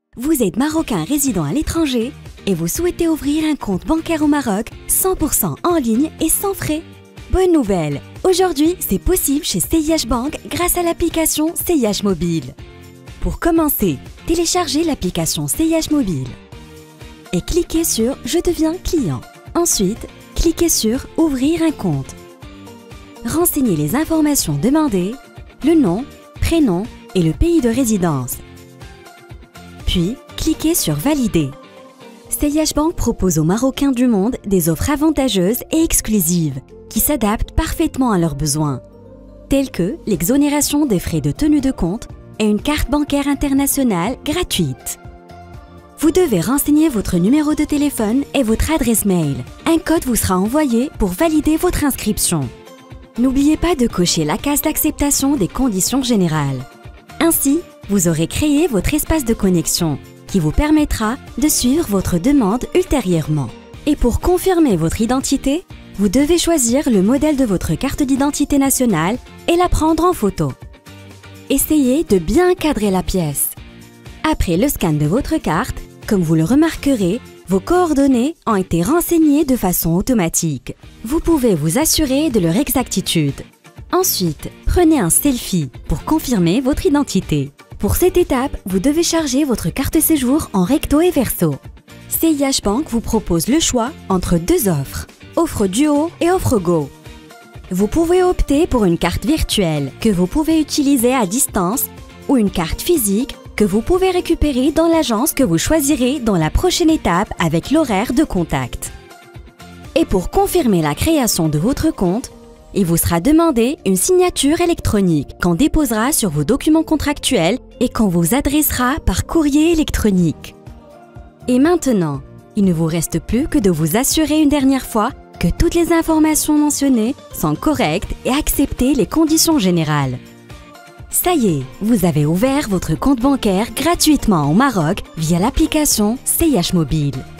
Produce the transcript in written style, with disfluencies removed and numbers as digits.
Vous êtes Marocain résident à l'étranger et vous souhaitez ouvrir un compte bancaire au Maroc 100% en ligne et sans frais. Bonne nouvelle! Aujourd'hui, c'est possible chez CIH Bank grâce à l'application CIH Mobile. Pour commencer, téléchargez l'application CIH Mobile et cliquez sur « Je deviens client ». Ensuite, cliquez sur « Ouvrir un compte ». Renseignez les informations demandées, le nom, prénom et le pays de résidence. Puis, cliquez sur « Valider ». CIH Bank propose aux Marocains du monde des offres avantageuses et exclusives qui s'adaptent parfaitement à leurs besoins, telles que l'exonération des frais de tenue de compte et une carte bancaire internationale gratuite. Vous devez renseigner votre numéro de téléphone et votre adresse mail. Un code vous sera envoyé pour valider votre inscription. N'oubliez pas de cocher la case d'acceptation des conditions générales. Ainsi, vous aurez créé votre espace de connexion qui vous permettra de suivre votre demande ultérieurement. Et pour confirmer votre identité, vous devez choisir le modèle de votre carte d'identité nationale et la prendre en photo. Essayez de bien cadrer la pièce. Après le scan de votre carte, comme vous le remarquerez, vos coordonnées ont été renseignées de façon automatique. Vous pouvez vous assurer de leur exactitude. Ensuite, prenez un selfie pour confirmer votre identité. Pour cette étape, vous devez charger votre carte séjour en recto et verso. CIH Bank vous propose le choix entre deux offres, offre Duo et offre Go. Vous pouvez opter pour une carte virtuelle que vous pouvez utiliser à distance ou une carte physique que vous pouvez récupérer dans l'agence que vous choisirez dans la prochaine étape avec l'horaire de contact. Et pour confirmer la création de votre compte, il vous sera demandé une signature électronique qu'on déposera sur vos documents contractuels et qu'on vous adressera par courrier électronique. Et maintenant, il ne vous reste plus que de vous assurer une dernière fois que toutes les informations mentionnées sont correctes et acceptez les conditions générales. Ça y est, vous avez ouvert votre compte bancaire gratuitement au Maroc via l'application CIH Mobile.